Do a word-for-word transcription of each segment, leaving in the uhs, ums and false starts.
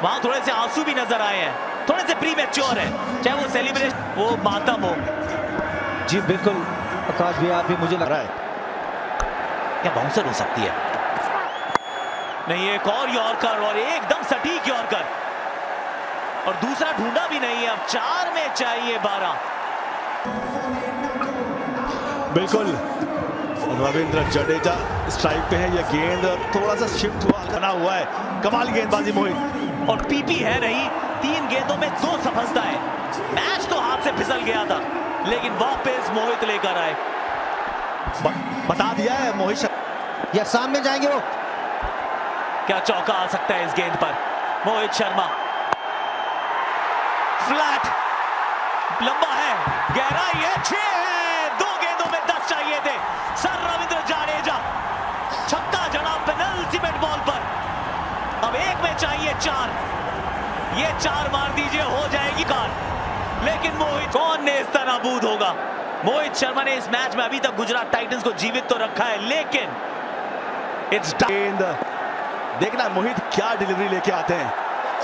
वहां थोड़े से आंसू भी नजर आए हैं, थोड़े से प्रीमैच्योर है, चाहे वो सेलिब्रेशन वो मातम हो। जी बिल्कुल आकाश भी, आप भी मुझे लग रहा है क्या बाउंसर हो सकती है? नहीं, एक और यॉर्कर और एकदम सटीक यॉर्कर, और दूसरा ढूंढा भी नहीं है। अब चार में चाहिए बारह। बिल्कुल रविंद्र जडेजा स्ट्राइक पे है, यह गेंद थोड़ा सा शिफ्ट हुआ बना हुआ है, कमाल गेंदबाजी मोहित। और पीपी है नहीं, तीन गेंदों में दो सफलता है। मैच तो हाथ से फिसल गया था, लेकिन वापस मोहित लेकर आए। बता दिया है मोहित, या सामने जाएंगे वो। क्या चौका आ सकता है इस गेंद पर? मोहित शर्मा फ्लैट, लंबा है, गहराई है, छह है, दो गेंदों में दस चाहिए थे। सर रविंद्र जडेजा छक्का जड़ा पेनल्टीमेट बॉल पर। अब एक में चाहिए चार, ये चार मार दीजिए, हो जाएगी कार। लेकिन मोहित कौन नेस्तनाबूद होगा? मोहित शर्मा ने इस मैच में अभी तक गुजरात टाइटंस को जीवित तो रखा है, लेकिन इट्स गेंद देखना मोहित क्या डिलीवरी लेके आते हैं।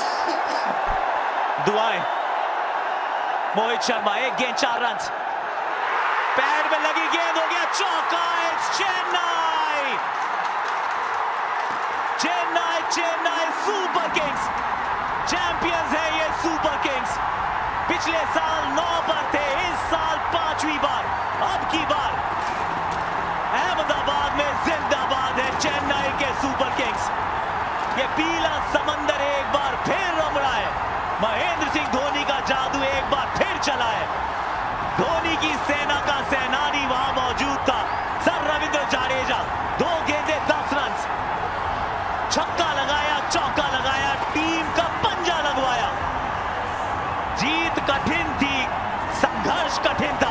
दुआएं मोहित शर्मा, एक गेंद चार रन, पैड में लगी गेंद, हो गया चौका। It's Chennai, Chennai Chennai super kings champions है ये सुपर किंग्स। पिछले साल नौ पर थे, इस साल पांचवी बार। अब की बार अहमदाबाद में जिंदाबाद है चेन्नई के सुपर किंग्स। ये पीला समंदर एक बार फिर रमड़ा है, महेंद्र सिंह धोनी का जादू एक बार फिर चला है। धोनी की सेना का सेनानी वहां मौजूद था, सर रविंद्र जडेजा। दो गेंदे दस रन, छक्का लगाया, चौका लगाया, टीम का पंजा लगवाया। जीत कठिन थी, संघर्ष कठिन था,